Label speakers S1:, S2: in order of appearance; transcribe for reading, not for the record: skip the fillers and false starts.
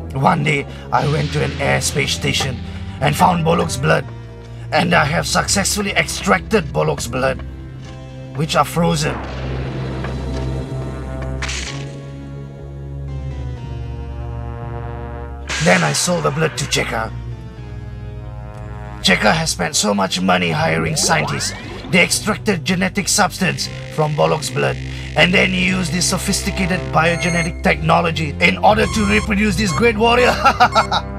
S1: One day, I went to an air space station and found Bollock's blood. And I have successfully extracted Bollock's blood, which are frozen. Then I sold the blood to Cheka. Cheka has spent so much money hiring scientists. They extracted genetic substance from Bollock's blood and then used this sophisticated biogenetic technology in order to reproduce this great warrior.